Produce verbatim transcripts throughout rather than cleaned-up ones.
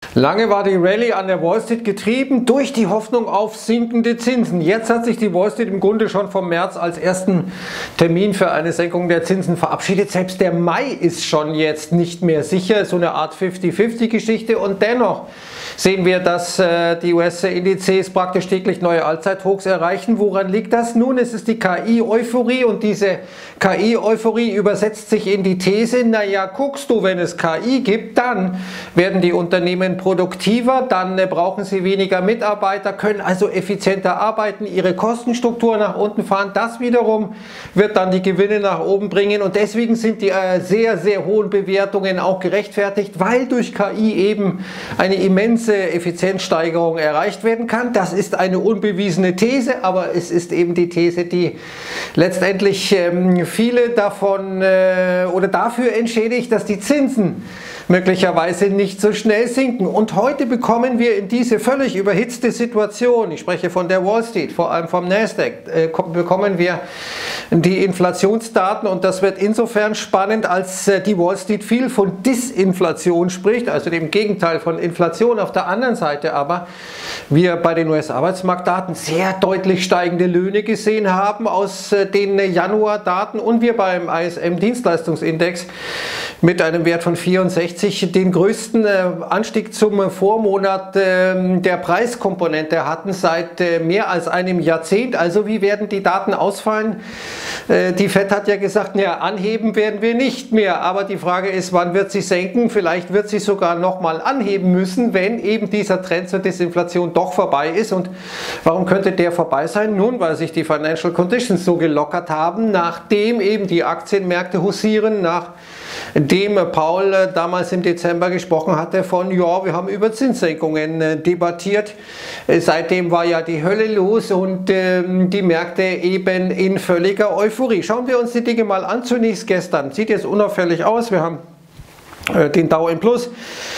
Lange war die Rallye an der Wall Street getrieben durch die Hoffnung auf sinkende Zinsen. Jetzt hat sich die Wall Street im Grunde schon vom März als ersten Termin für eine Senkung der Zinsen verabschiedet. Selbst der Mai ist schon jetzt nicht mehr sicher, so eine Art fünfzig fünfzig Geschichte. Und dennoch sehen wir, dass äh, die U S-Indizes praktisch täglich neue Allzeithochs erreichen. Woran liegt das? Nun, es ist die K I-Euphorie und diese K I-Euphorie übersetzt sich in die These, naja, guckst du, wenn es K I gibt, dann werden die Unternehmen produktiver, dann äh, brauchen sie weniger Mitarbeiter, können also effizienter arbeiten, ihre Kostenstruktur nach unten fahren. Das wiederum wird dann die Gewinne nach oben bringen und deswegen sind die äh, sehr, sehr hohen Bewertungen auch gerechtfertigt, weil durch K I eben eine immense Effizienzsteigerung erreicht werden kann. Das ist eine unbewiesene These, aber es ist eben die These, die letztendlich ähm, viele davon äh, oder dafür entschädigt, dass die Zinsen möglicherweise nicht so schnell sinken. Und heute bekommen wir in diese völlig überhitzte Situation, ich spreche von der Wall Street, vor allem vom Nasdaq, äh, bekommen wir die Inflationsdaten und das wird insofern spannend, als äh, die Wall Street viel von Disinflation spricht, also dem Gegenteil von Inflation. Auf der anderen Seite aber wir bei den U S-Arbeitsmarktdaten sehr deutlich steigende Löhne gesehen haben aus äh, den Januar-Daten und wir beim I S M-Dienstleistungsindex mit einem Wert von vierundsechzig den größten äh, Anstieg zum Vormonat äh, der Preiskomponente hatten seit äh, mehr als einem Jahrzehnt. Also wie werden die Daten ausfallen? Äh, die Fed hat ja gesagt, ja, anheben werden wir nicht mehr, aber die Frage ist, wann wird sie senken? Vielleicht wird sie sogar nochmal anheben müssen, wenn eben dieser Trend zur Disinflation doch vorbei ist. Und warum könnte der vorbei sein? Nun, weil sich die Financial Conditions so gelockert haben, nachdem eben die Aktienmärkte hausieren, nach dem Paul damals im Dezember gesprochen hatte von, ja, wir haben über Zinssenkungen debattiert. Seitdem war ja die Hölle los und äh, die Märkte eben in völliger Euphorie. Schauen wir uns die Dinge mal an. Zunächst gestern. Sieht jetzt unauffällig aus. Wir haben äh, den Dow im Plus,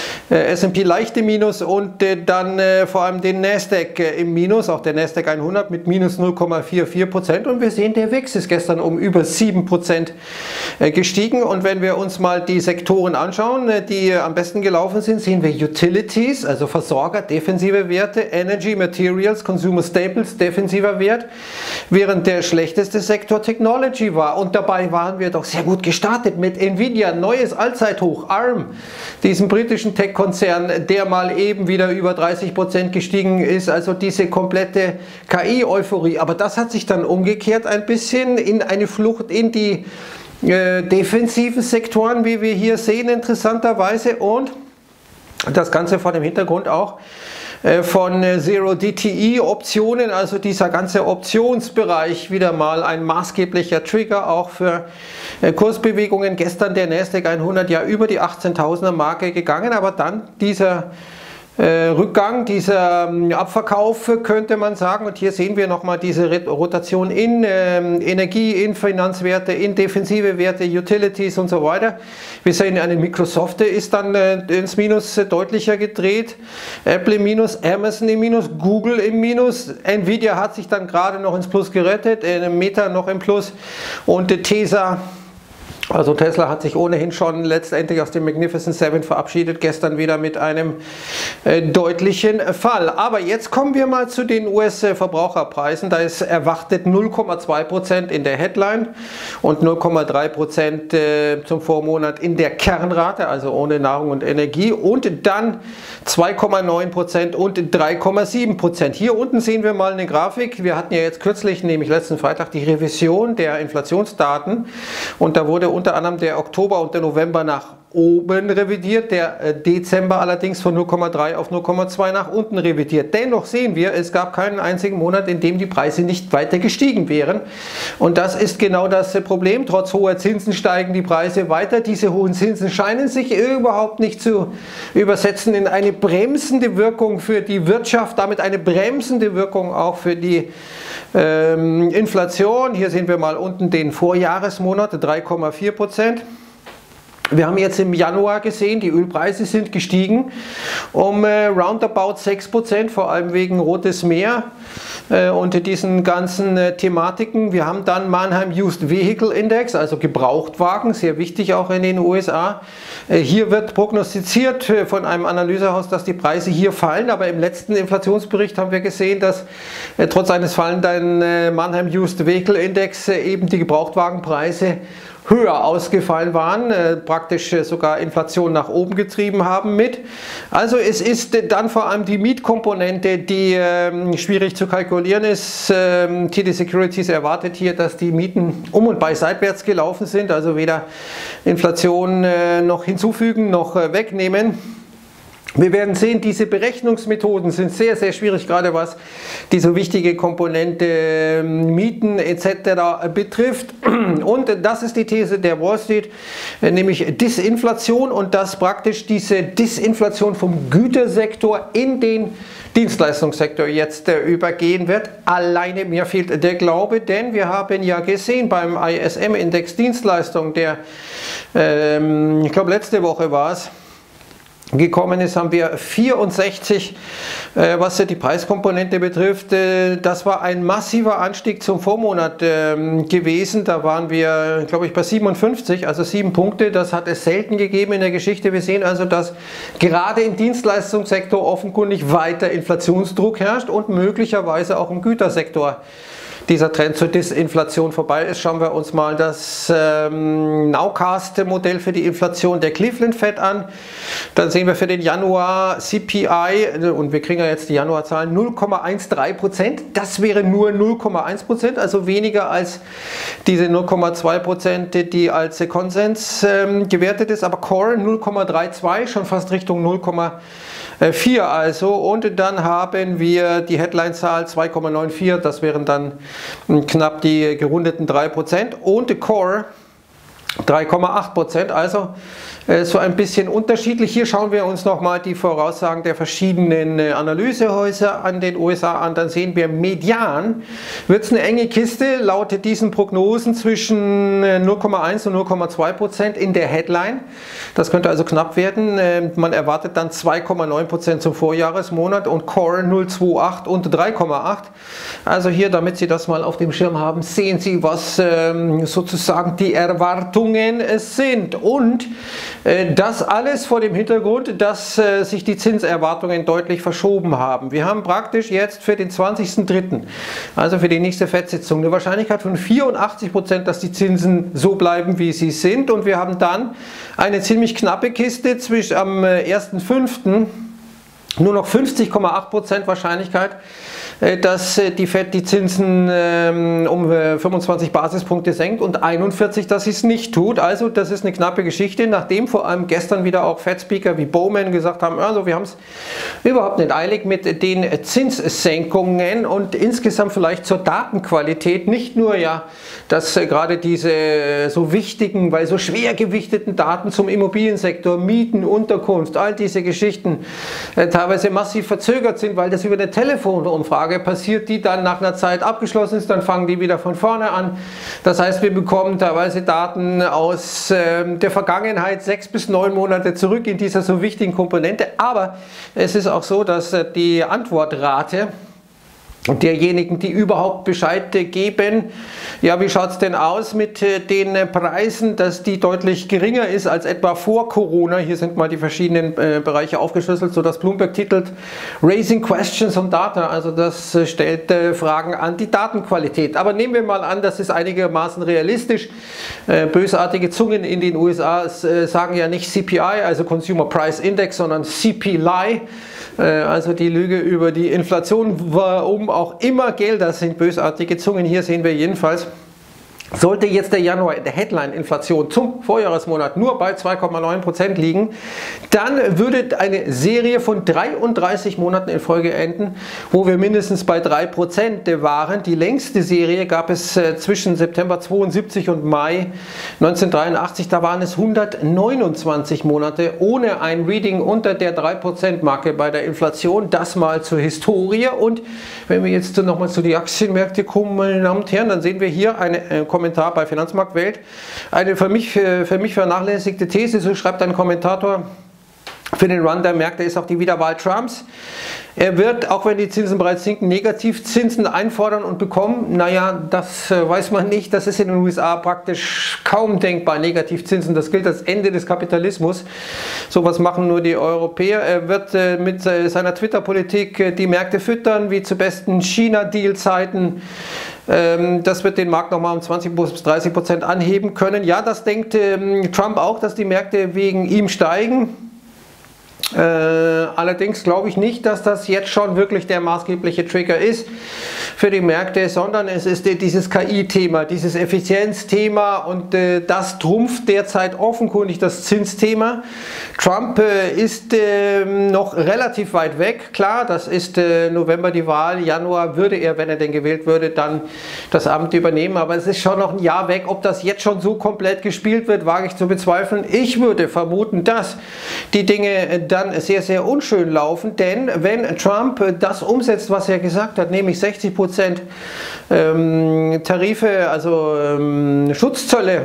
S und P leicht im Minus und äh, dann äh, vor allem den Nasdaq äh, im Minus, auch der Nasdaq hundert mit minus null Komma vierundvierzig Prozent und wir sehen, der W I X ist gestern um über sieben Prozent äh, gestiegen und wenn wir uns mal die Sektoren anschauen, äh, die äh, am besten gelaufen sind, sehen wir Utilities, also Versorger, defensive Werte, Energy, Materials, Consumer Staples, defensiver Wert, während der schlechteste Sektor Technology war und dabei waren wir doch sehr gut gestartet mit Nvidia, neues Allzeithoch, ARM, diesem britischen Tech Konzern, der mal eben wieder über dreißig Prozent gestiegen ist, also diese komplette K I-Euphorie. Aber das hat sich dann umgekehrt ein bisschen in eine Flucht in die äh, defensiven Sektoren, wie wir hier sehen, interessanterweise. Und das Ganze vor dem Hintergrund auch äh, von äh, Zero D T E-Optionen, also dieser ganze Optionsbereich wieder mal ein maßgeblicher Trigger auch für äh, Kursbewegungen. Gestern der Nasdaq hundert ja über die achtzehntausender Marke gegangen, aber dann dieser Äh, Rückgang, dieser ähm, Abverkauf könnte man sagen, und hier sehen wir nochmal diese Rotation in ähm, Energie, in Finanzwerte, in defensive Werte, Utilities und so weiter. Wir sehen, eine Microsoft ist dann äh, ins Minus äh, deutlicher gedreht, Apple im Minus, Amazon im Minus, Google im Minus, Nvidia hat sich dann gerade noch ins Plus gerettet, äh, Meta noch im Plus und äh, Tesla. Also Tesla hat sich ohnehin schon letztendlich aus dem Magnificent Seven verabschiedet, gestern wieder mit einem äh, deutlichen Fall. Aber jetzt kommen wir mal zu den U S-Verbraucherpreisen. Da ist erwartet null Komma zwei Prozent in der Headline und null Komma drei Prozent äh, zum Vormonat in der Kernrate, also ohne Nahrung und Energie. Und dann zwei Komma neun Prozent und drei Komma sieben Prozent. Hier unten sehen wir mal eine Grafik. Wir hatten ja jetzt kürzlich, nämlich letzten Freitag, die Revision der Inflationsdaten und da wurde unter anderem der Oktober und der November nach oben revidiert, der Dezember allerdings von null Komma drei auf null Komma zwei nach unten revidiert. Dennoch sehen wir, es gab keinen einzigen Monat, in dem die Preise nicht weiter gestiegen wären. Und das ist genau das Problem. Trotz hoher Zinsen steigen die Preise weiter. Diese hohen Zinsen scheinen sich überhaupt nicht zu übersetzen in eine bremsende Wirkung für die Wirtschaft, damit eine bremsende Wirkung auch für die ähm, Inflation. Hier sehen wir mal unten den Vorjahresmonat, drei Komma vier Prozent. Wir haben jetzt im Januar gesehen, die Ölpreise sind gestiegen um äh, roundabout sechs Prozent, vor allem wegen Rotes Meer äh, und diesen ganzen äh, Thematiken. Wir haben dann Manheim Used Vehicle Index, also Gebrauchtwagen, sehr wichtig auch in den U S A. Äh, hier wird prognostiziert äh, von einem Analysehaus, dass die Preise hier fallen, aber im letzten Inflationsbericht haben wir gesehen, dass äh, trotz eines fallenden äh, Manheim Used Vehicle Index äh, eben die Gebrauchtwagenpreise höher ausgefallen waren, äh, praktisch äh, sogar Inflation nach oben getrieben haben mit. Also es ist äh, dann vor allem die Mietkomponente, die äh, schwierig zu kalkulieren ist. Äh, T D Securities erwartet hier, dass die Mieten um und bei seitwärts gelaufen sind, also weder Inflation äh, noch hinzufügen noch äh, wegnehmen. Wir werden sehen, diese Berechnungsmethoden sind sehr, sehr schwierig, gerade was diese wichtige Komponente Mieten et cetera betrifft. Und das ist die These der Wall Street, nämlich Disinflation, und dass praktisch diese Disinflation vom Gütersektor in den Dienstleistungssektor jetzt äh, übergehen wird. Alleine mir fehlt der Glaube, denn wir haben ja gesehen beim I S M-Index Dienstleistung, der, ähm, ich glaube letzte Woche war es, gekommen ist, haben wir vierundsechzig, äh, was die Preiskomponente betrifft. Äh, das war ein massiver Anstieg zum Vormonat äh, gewesen. Da waren wir, glaube ich, bei siebenundfünfzig, also sieben Punkte. Das hat es selten gegeben in der Geschichte. Wir sehen also, dass gerade im Dienstleistungssektor offenkundig weiter Inflationsdruck herrscht und möglicherweise auch im Gütersektor dieser Trend zur Disinflation vorbei ist. Schauen wir uns mal das ähm, Nowcast-Modell für die Inflation der Cleveland Fed an. Dann sehen wir für den Januar C P I, und wir kriegen ja jetzt die Januarzahlen, null Komma dreizehn Prozent. Das wäre nur null Komma eins Prozent, also weniger als diese null Komma zwei Prozent, die als Konsens ähm, gewertet ist. Aber Core null Komma zweiunddreißig, schon fast Richtung null Komma vier also. Und dann haben wir die Headline-Zahl zwei Komma vierundneunzig, das wären dann knapp die gerundeten drei Prozent, und Core drei Komma acht Prozent, also äh, so ein bisschen unterschiedlich. Hier schauen wir uns nochmal die Voraussagen der verschiedenen äh, Analysehäuser an den U S A an. Dann sehen wir, median wird es eine enge Kiste laut diesen Prognosen zwischen äh, null Komma eins und null Komma zwei Prozent in der Headline. Das könnte also knapp werden. Äh, man erwartet dann zwei Komma neun Prozent zum Vorjahresmonat und Core null Komma achtundzweißig und drei Komma acht. Also hier, damit Sie das mal auf dem Schirm haben, sehen Sie, was ähm, sozusagen die Erwartungen sind. Und äh, das alles vor dem Hintergrund, dass äh, sich die Zinserwartungen deutlich verschoben haben. Wir haben praktisch jetzt für den zwanzigsten dritten, also für die nächste Fed-Sitzung, eine Wahrscheinlichkeit von vierundachtzig Prozent, dass die Zinsen so bleiben, wie sie sind. Und wir haben dann eine ziemlich knappe Kiste zwischen am ersten fünften nur noch fünfzig Komma acht Prozent Wahrscheinlichkeit, dass die Fed die Zinsen um fünfundzwanzig Basispunkte senkt, und einundvierzig, dass sie es nicht tut. Also das ist eine knappe Geschichte, nachdem vor allem gestern wieder auch Fed-Speaker wie Bowman gesagt haben, also wir haben es überhaupt nicht eilig mit den Zinssenkungen, und insgesamt vielleicht zur Datenqualität, nicht nur ja, dass gerade diese so wichtigen, weil so schwer gewichteten Daten zum Immobiliensektor, Mieten, Unterkunft, all diese Geschichten äh, teilweise massiv verzögert sind, weil das über eine Telefonumfrage passiert, die dann nach einer Zeit abgeschlossen ist, dann fangen die wieder von vorne an. Das heißt, wir bekommen teilweise Daten aus äh, der Vergangenheit sechs bis neun Monate zurück in dieser so wichtigen Komponente, aber es ist auch so, dass äh, die Antwortrate und derjenigen, die überhaupt Bescheid geben, ja, wie schaut es denn aus mit den Preisen, dass die deutlich geringer ist als etwa vor Corona. Hier sind mal die verschiedenen äh, Bereiche aufgeschlüsselt, so dass Bloomberg titelt Raising Questions on Data, also das äh, stellt äh, Fragen an die Datenqualität. Aber nehmen wir mal an, das ist einigermaßen realistisch. Äh, bösartige Zungen in den U S A äh, sagen ja nicht C P I, also Consumer Price Index, sondern C P L I. Also die Lüge über die Inflation, warum auch immer Gelder sind bösartige Zungen. Hier sehen wir jedenfalls, sollte jetzt der Januar der Headline-Inflation zum Vorjahresmonat nur bei zwei Komma neun Prozent liegen, dann würde eine Serie von dreiunddreißig Monaten in Folge enden, wo wir mindestens bei drei Prozent waren. Die längste Serie gab es zwischen September zweiundsiebzig und Mai neunzehnhundertdreiundachtzig, da waren es hundertneunundzwanzig Monate ohne ein Reading unter der drei Prozent Marke bei der Inflation. Das mal zur Historie. Und wenn wir jetzt nochmal zu den Aktienmärkten kommen, meine Damen und Herren, dann sehen wir hier eine Kommentar bei Finanzmarktwelt. Eine für mich, für mich vernachlässigte These, so schreibt ein Kommentator: Für den Run der Märkte ist auch die Wiederwahl Trumps. Er wird, auch wenn die Zinsen bereits sinken, Negativzinsen einfordern und bekommen. Naja, das äh, weiß man nicht. Das ist in den U S A praktisch kaum denkbar. Negativzinsen, das gilt als Ende des Kapitalismus. Sowas machen nur die Europäer. Er wird äh, mit äh, seiner Twitter-Politik äh, die Märkte füttern, wie zu besten China-Deal-Zeiten. Ähm, das wird den Markt nochmal um zwanzig bis dreißig Prozent anheben können. Ja, das denkt ähm, Trump auch, dass die Märkte wegen ihm steigen. Äh, allerdings glaube ich nicht, dass das jetzt schon wirklich der maßgebliche Trigger ist für die Märkte, sondern es ist dieses K I-Thema, dieses Effizienzthema, und äh, das trumpft derzeit offenkundig das Zinsthema. Trump äh, ist äh, noch relativ weit weg, klar, das ist äh, November die Wahl, Januar würde er, wenn er denn gewählt würde, dann das Amt übernehmen, aber es ist schon noch ein Jahr weg. Ob das jetzt schon so komplett gespielt wird, wage ich zu bezweifeln. Ich würde vermuten, dass die Dinge dann sehr, sehr unschön laufen, denn wenn Trump das umsetzt, was er gesagt hat, nämlich sechzig Prozent ähm, Tarife, also ähm, Schutzzölle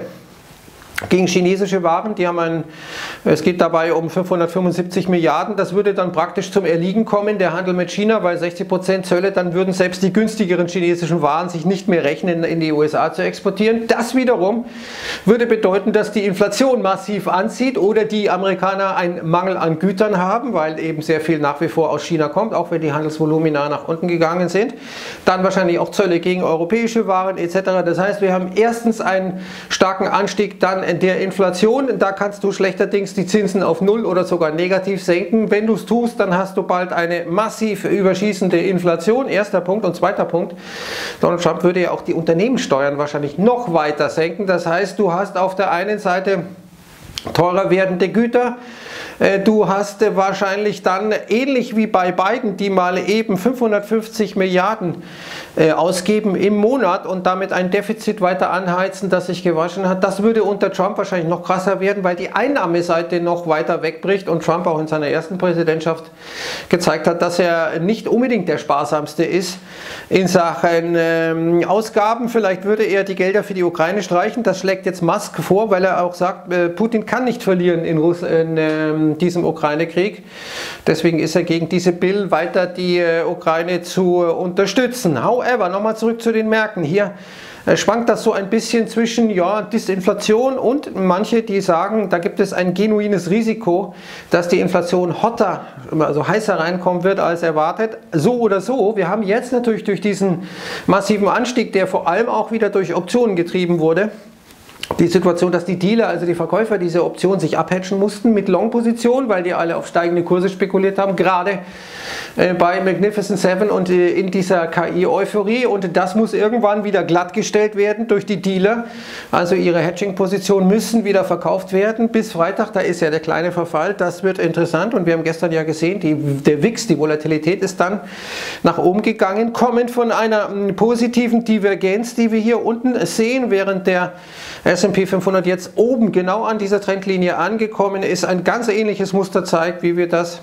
gegen chinesische Waren, die haben ein, es geht dabei um fünfhundertfünfundsiebzig Milliarden, das würde dann praktisch zum Erliegen kommen, der Handel mit China, weil sechzig Prozent Zölle, dann würden selbst die günstigeren chinesischen Waren sich nicht mehr rechnen, in die U S A zu exportieren. Das wiederum würde bedeuten, dass die Inflation massiv anzieht oder die Amerikaner einen Mangel an Gütern haben, weil eben sehr viel nach wie vor aus China kommt, auch wenn die Handelsvolumina nach unten gegangen sind. Dann wahrscheinlich auch Zölle gegen europäische Waren et cetera. Das heißt, wir haben erstens einen starken Anstieg dann der Inflation, da kannst du schlechterdings die Zinsen auf null oder sogar negativ senken. Wenn du es tust, dann hast du bald eine massiv überschießende Inflation. Erster Punkt. Und zweiter Punkt, Donald Trump würde ja auch die Unternehmenssteuern wahrscheinlich noch weiter senken. Das heißt, du hast auf der einen Seite teurer werdende Güter. Du hast wahrscheinlich dann, ähnlich wie bei Biden, die mal eben fünfhundertfünfzig Milliarden ausgeben im Monat und damit ein Defizit weiter anheizen, das sich gewaschen hat. Das würde unter Trump wahrscheinlich noch krasser werden, weil die Einnahmeseite noch weiter wegbricht und Trump auch in seiner ersten Präsidentschaft gezeigt hat, dass er nicht unbedingt der Sparsamste ist in Sachen ähm, Ausgaben. Vielleicht würde er die Gelder für die Ukraine streichen. Das schlägt jetzt Musk vor, weil er auch sagt, äh, Putin kann nicht verlieren in, Russ in ähm, diesem Ukraine-Krieg. Deswegen ist er gegen diese Bill weiter die äh, Ukraine zu äh, unterstützen. However, nochmal zurück zu den Märkten. Hier äh, schwankt das so ein bisschen zwischen ja, Disinflation und manche, die sagen, da gibt es ein genuines Risiko, dass die Inflation hotter, also heißer reinkommen wird als erwartet. So oder so, wir haben jetzt natürlich durch diesen massiven Anstieg, der vor allem auch wieder durch Optionen getrieben wurde, die Situation, dass die Dealer, also die Verkäufer, diese Option sich abhatchen mussten mit Long-Positionen, weil die alle auf steigende Kurse spekuliert haben, gerade äh, bei Magnificent Seven und äh, in dieser K I-Euphorie, und das muss irgendwann wieder glattgestellt werden durch die Dealer, also ihre Hedging-Positionen müssen wieder verkauft werden bis Freitag, da ist ja der kleine Verfall, das wird interessant, und wir haben gestern ja gesehen, die, der W I X, die Volatilität ist dann nach oben gegangen, kommend von einer m, positiven Divergenz, die wir hier unten sehen, während der S und P fünfhundert jetzt oben genau an dieser Trendlinie angekommen ist, ein ganz ähnliches Muster zeigt, wie wir das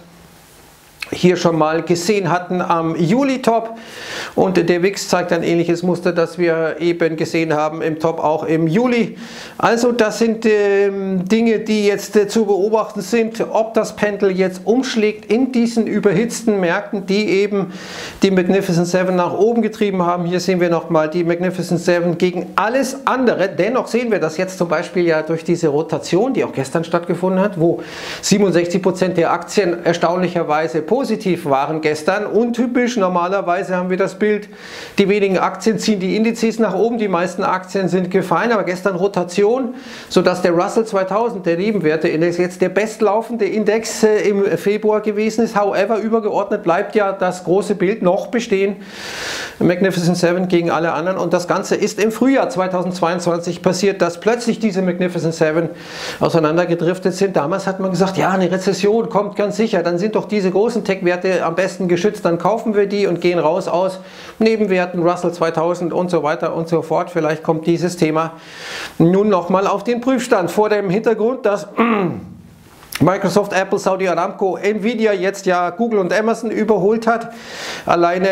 hier schon mal gesehen hatten am Juli-Top, und der W I X zeigt ein ähnliches Muster, das wir eben gesehen haben im Top auch im Juli. Also das sind äh, Dinge, die jetzt äh, zu beobachten sind, ob das Pendel jetzt umschlägt in diesen überhitzten Märkten, die eben die Magnificent Seven nach oben getrieben haben. Hier sehen wir nochmal die Magnificent Seven gegen alles andere. Dennoch sehen wir das jetzt zum Beispiel ja durch diese Rotation, die auch gestern stattgefunden hat, wo siebenundsechzig Prozent der Aktien erstaunlicherweise positiv waren gestern. Untypisch, normalerweise haben wir das Bild, die wenigen Aktien ziehen die Indizes nach oben, die meisten Aktien sind gefallen, aber gestern Rotation, sodass der Russell zweitausend, der Nebenwerteindex, jetzt der bestlaufende Index äh, im Februar gewesen ist. However, übergeordnet bleibt ja das große Bild noch bestehen, Magnificent Seven gegen alle anderen, und das Ganze ist im Frühjahr zweitausendzweiundzwanzig passiert, dass plötzlich diese Magnificent Seven auseinandergedriftet sind. Damals hat man gesagt, ja, eine Rezession kommt ganz sicher, dann sind doch diese großen Tech-Werte am besten geschützt, dann kaufen wir die und gehen raus aus Nebenwerten, Russell zweitausend und so weiter und so fort. Vielleicht kommt dieses Thema nun nochmal auf den Prüfstand vor dem Hintergrund, dass Microsoft, Apple, Saudi Aramco, Nvidia jetzt ja Google und Amazon überholt hat. Alleine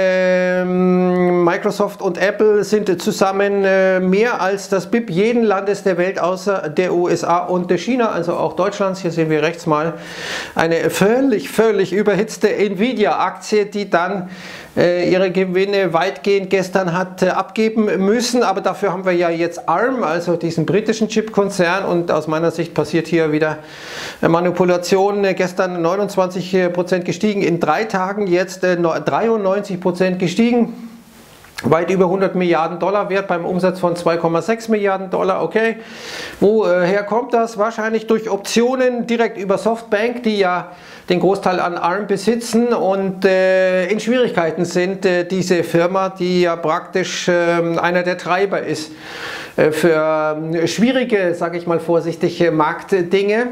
ähm, Microsoft und Apple sind zusammen äh, mehr als das B I P jeden Landes der Welt außer der U S A und der China, also auch Deutschlands. Hier sehen wir rechts mal eine völlig, völlig überhitzte Nvidia-Aktie, die dann äh, ihre Gewinne weitgehend gestern hat äh, abgeben müssen. Aber dafür haben wir ja jetzt ARM, also diesen britischen Chipkonzern, und aus meiner Sicht passiert hier wieder äh, Manipulation. Äh, gestern neunundzwanzig Prozent gestiegen, in drei Tagen jetzt äh, dreiundneunzig Prozent gestiegen. Weit über hundert Milliarden Dollar wert beim Umsatz von zwei Komma sechs Milliarden Dollar. Okay, woher kommt das? Wahrscheinlich durch Optionen direkt über Softbank, die ja den Großteil an ARM besitzen und äh, in Schwierigkeiten sind. Äh, diese Firma, die ja praktisch äh, einer der Treiber ist äh, für äh, schwierige, sage ich mal vorsichtig, Marktdinge.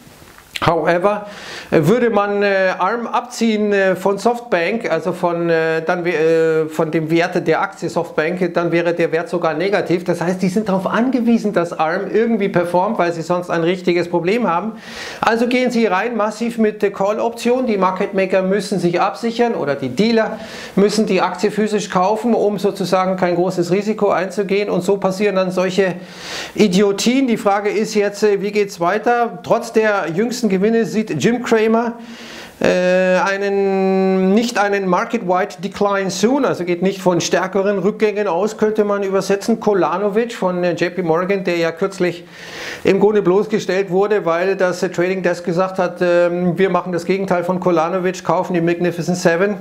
However, würde man äh, ARM abziehen äh, von Softbank, also von, äh, dann, äh, von dem Wert der Aktie Softbank, dann wäre der Wert sogar negativ. Das heißt, die sind darauf angewiesen, dass ARM irgendwie performt, weil sie sonst ein richtiges Problem haben. Also gehen sie rein massiv mit der Call-Option. Die Market Maker müssen sich absichern oder die Dealer müssen die Aktie physisch kaufen, um sozusagen kein großes Risiko einzugehen. Und so passieren dann solche Idiotien. Die Frage ist jetzt, wie geht es weiter? Trotz der jüngsten Gewinne sieht Jim Cramer äh, einen, nicht einen Market-Wide Decline soon, also geht nicht von stärkeren Rückgängen aus, könnte man übersetzen. Kolanovic von äh, J P Morgan, der ja kürzlich im Grunde bloßgestellt wurde, weil das äh, Trading Desk gesagt hat, äh, wir machen das Gegenteil von Kolanovic, kaufen die Magnificent Seven.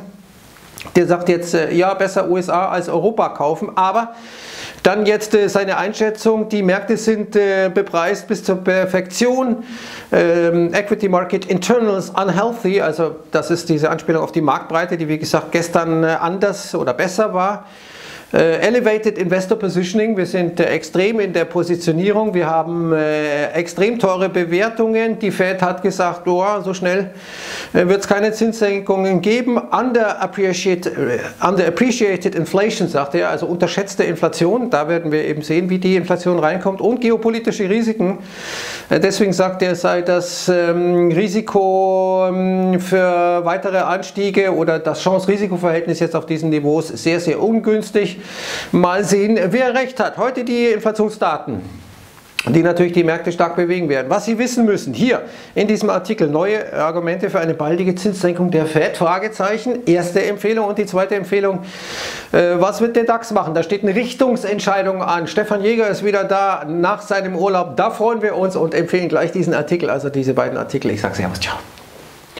Der sagt jetzt, äh, ja, besser U S A als Europa kaufen, aber dann jetzt äh, seine Einschätzung, die Märkte sind äh, bepreist bis zur Perfektion, ähm, Equity Market Internals unhealthy, also das ist diese Anspielung auf die Marktbreite, die wie gesagt gestern äh, anders oder besser war. Äh, Elevated Investor Positioning, wir sind äh, extrem in der Positionierung, wir haben äh, extrem teure Bewertungen, die Fed hat gesagt, oh, so schnell äh, wird es keine Zinssenkungen geben, underappreciated, äh, underappreciated Inflation, sagt er, also unterschätzte Inflation, da werden wir eben sehen, wie die Inflation reinkommt, und geopolitische Risiken, äh, deswegen sagt er, sei das ähm, Risiko ähm, für weitere Anstiege oder das Chance-Risiko-Verhältnis jetzt auf diesen Niveaus sehr, sehr ungünstig. Mal sehen, wer recht hat. Heute die Inflationsdaten, die natürlich die Märkte stark bewegen werden. Was Sie wissen müssen, hier in diesem Artikel, neue Argumente für eine baldige Zinssenkung der Fed, Fragezeichen, erste Empfehlung, und die zweite Empfehlung, äh, was wird der DAX machen? Da steht eine Richtungsentscheidung an. Stefan Jäger ist wieder da nach seinem Urlaub, da freuen wir uns und empfehlen gleich diesen Artikel, also diese beiden Artikel. Ich sage Servus, ciao.